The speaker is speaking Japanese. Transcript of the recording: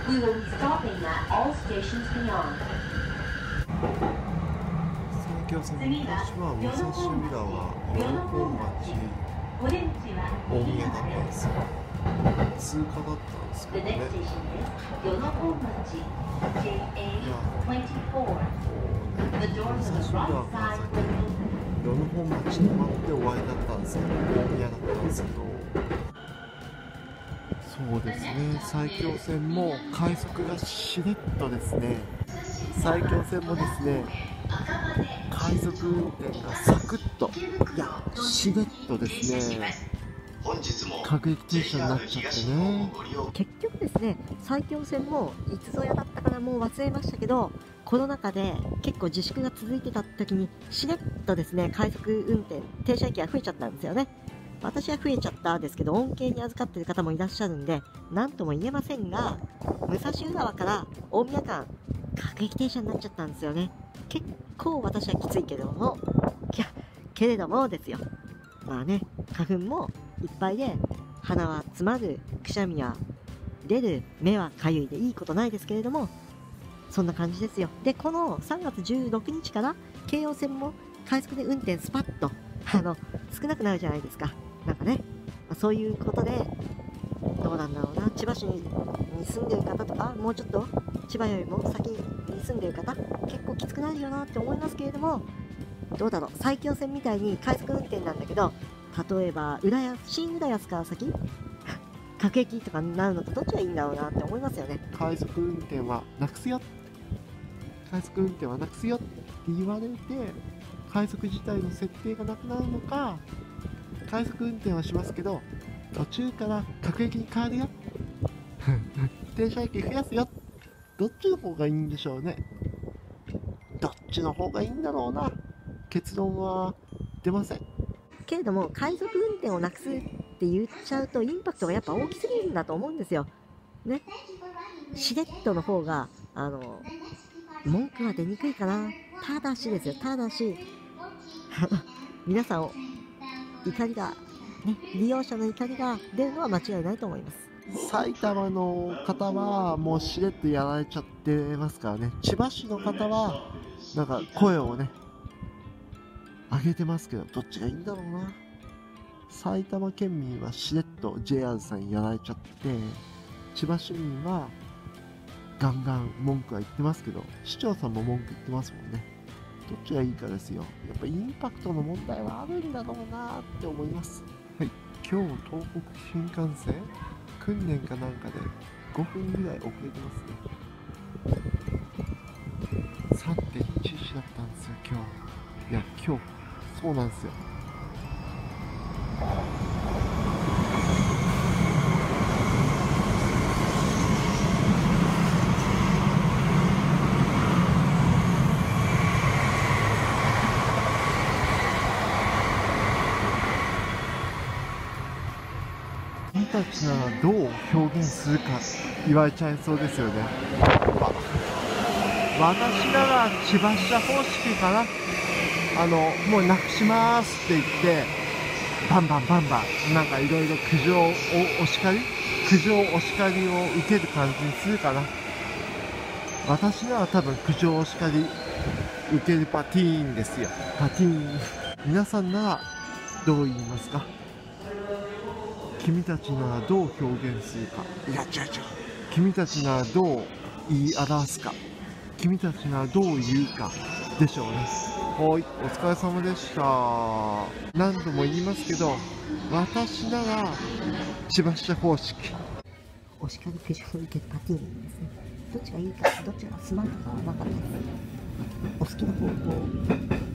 We will be stopping at all stations beyond. 埼京線の昔は武蔵浦和、与野本町、大宮だったんですよ。通過だったんですけどね。いや、武蔵浦和から先、与野本町に待って終わりだったんですけど、大宮だったんですけど、そうですね、埼京線も快速がしれっとですね、埼京線もですね、快速運転がサクッと、いや、しれっとですね、各駅停車になっちゃってね。 結局ですね、埼京線もいつぞやだったかな、もう忘れましたけど、コロナ禍で結構自粛が続いてた時にしれっとですね、快速運転停車駅が増えちゃったんですよね。私は増えちゃったですけど、恩恵に預かっている方もいらっしゃるんで何とも言えませんが、武蔵浦和から大宮間各駅停車になっちゃったんですよね。結構私はきついけれども、ですよ、まあね、花粉もいっぱいで鼻は詰まる、くしゃみは出る、目はかゆいでいいことないですけれども、そんな感じですよ。で、この3月16日から京葉線も快速で運転スパッと少なくなるじゃないですか。なんかね、そういうことでどうなんだろうな、千葉市に住んでる方とか、もうちょっと千葉よりも先に住んでる方、結構きつくなるよなって思いますけれども、どうだろう、埼京線みたいに快速運転なんだけど、例えば新浦安から先各駅とかになるのとどっちがいいんだろうなって思いますよね。 快速運転はなくすよ、快速運転はなくすよって言われて、快速自体の設定がなくなるのか、快速運転はしますけど途中から各駅に変わるよ停車駅増やすよ、どっちの方がいいんでしょうね。どっちの方がいいんだろうな、結論は出ませんけれども、快速運転をなくすって言っちゃうとインパクトがやっぱ大きすぎるんだと思うんですよね。しれっとの方が文句は出にくいかな。ただしですよ、ただし皆さんを怒りが、ね、利用者の怒りが出るのは間違いないと思います。 埼玉の方はもうしれっとやられちゃってますからね。千葉市の方はなんか声をね上げてますけど、どっちがいいんだろうな。埼玉県民はしれっと JR さんにやられちゃって、千葉市民はガンガン文句は言ってますけど、市長さんも文句言ってますもんね。どっちがいいかですよ。やっぱインパクトの問題はあるんだろうなって思います。はい、今日東北新幹線訓練かなんかで5分ぐらい遅れてますね。3.11 だったんですよ今日。いや今日そうなんですよ。君たちならどう表現するか言われちゃいそうですよね。私なら千葉社方式かな。もうなくしますって言ってバンバンなんかいろいろ苦情をお叱りを受ける感じにするかな。私なら多分苦情お叱り受けるパティーンですよ。パティーン。皆さんならどう言いますか。君たちならどう表現するか。いや違う。君たちならどう言い表すか。君たちならどう言うかでしょうね。はい、お疲れ様でした。何度も言いますけど、私なら千葉市方式。 お叱り苦情を受けるパティーンですね。どっちがいいか、どっちがスマートかは分かんないです。お好きな方法